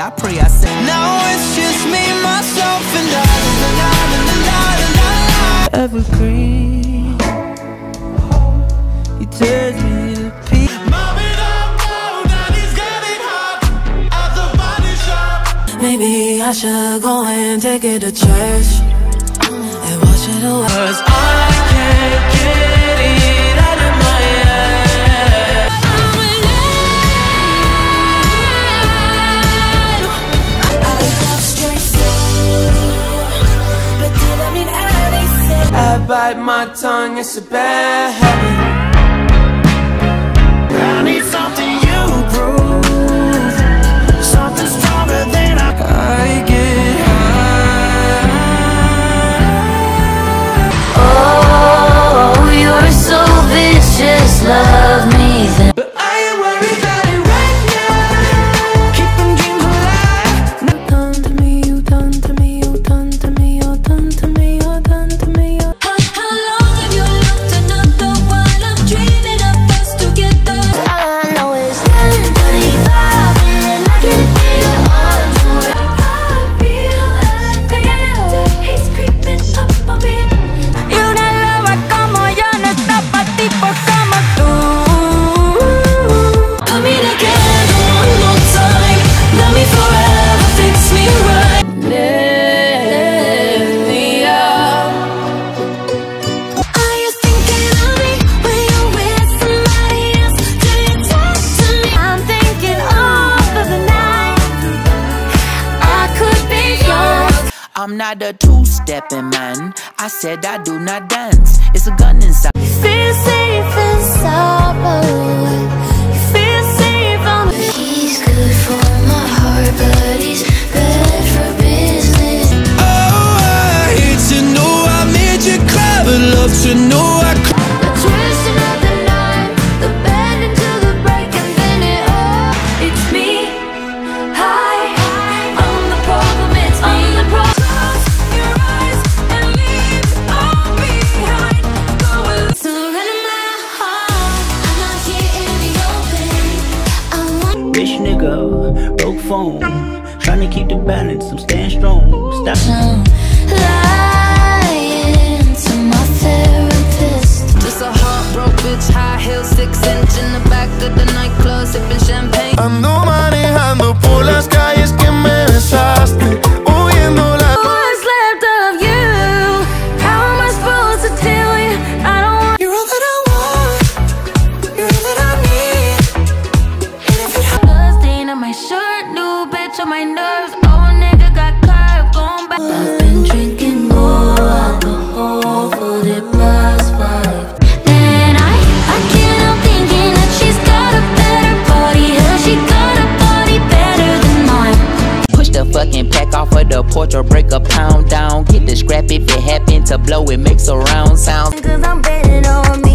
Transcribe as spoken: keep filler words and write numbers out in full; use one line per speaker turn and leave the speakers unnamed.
I pray I say. Now it's just me, myself, and I. Evergreen, he tears me to pieces.
Maybe I should go and take it to church and wash it away. 'Cause I can't get it out of my head. I'm alive. I love straight through, but did I mean everything?
I bite my tongue, it's a bad habit. I need something you prove, something stronger than I, I get high.
Oh, you're so vicious, love me then.
But I ain't worried about it right now. Keep them dreams alive.
You done to me, you done to me, you done to me, you done to me, you done to me.
How, how long have you loved another while I'm dreaming of us together? All I know is ten twenty-five and I can feel all the way. I feel like he's creeping up on me. Y una loba como yo no está pa' tipos como tú. Put me together one more time, love me forever, fix me right. Lift me up. Are you thinking of me when you're with somebody else? Do you talk to me? I'm thinking all of the night I could be yours.
I'm not a two-stepping man. I said I do not dance. It's a gun inside.
Feel safe inside my life. You feel safe on me. He's good for my heart, but he's bad for business.
Oh, I hate to know I made you cry, but love to know I cried.
The twisting of the night, the bending to the break, and then it all. It's me, hi, I'm the problem, it's me. I'm the problem. Close your eyes and leave all behind. Go and surrender my heart. I'm not here in the open. I want
Rich nigga, broke phone, trying to keep the balance, I'm staying strong. Stop.
some lying to my therapist.
Just a heartbroken bitch, high heels, six inch in the back of the nightclub, sipping champagne.
Ando manejando por las calles que me besaste, oyendo la.
What's left of you? How am I supposed to tell you? I don't want.
You're all that I want, you're all that I need. And if it
Blood stain on my shirt, new bitch on my nerves. Old nigga got curved, going back. I've been drinking more alcohol for the past five. Then I, I can't help thinking that she's got a better body. Hell, she got a body better than mine.
Push the fucking pack off of the porch or break a pound down. Get the scrap if it happen to blow, it makes a round sound.
Cause I'm betting on me.